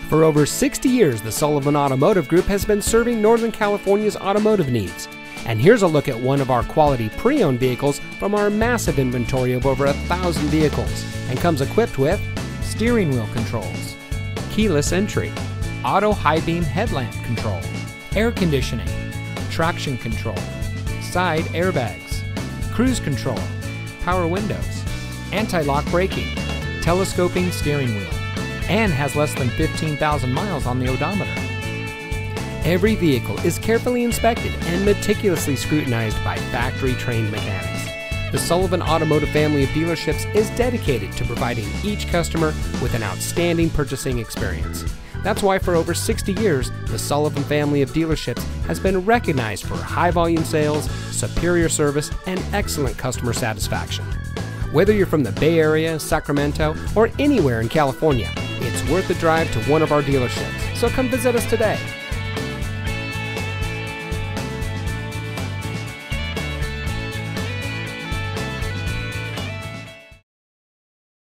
For over 60 years, the Sullivan Automotive Group has been serving Northern California's automotive needs. And here's a look at one of our quality pre-owned vehicles from our massive inventory of over 1,000 vehicles, and comes equipped with steering wheel controls, keyless entry, auto high beam headlamp control, air conditioning, traction control, side airbags, cruise control, power windows, anti-lock braking, telescoping steering wheel, and has less than 15,000 miles on the odometer. Every vehicle is carefully inspected and meticulously scrutinized by factory-trained mechanics. The Sullivan Automotive family of dealerships is dedicated to providing each customer with an outstanding purchasing experience. That's why for over 60 years, the Sullivan family of dealerships has been recognized for high volume sales, superior service, and excellent customer satisfaction. Whether you're from the Bay Area, Sacramento, or anywhere in California, it's worth a drive to one of our dealerships. So come visit us today.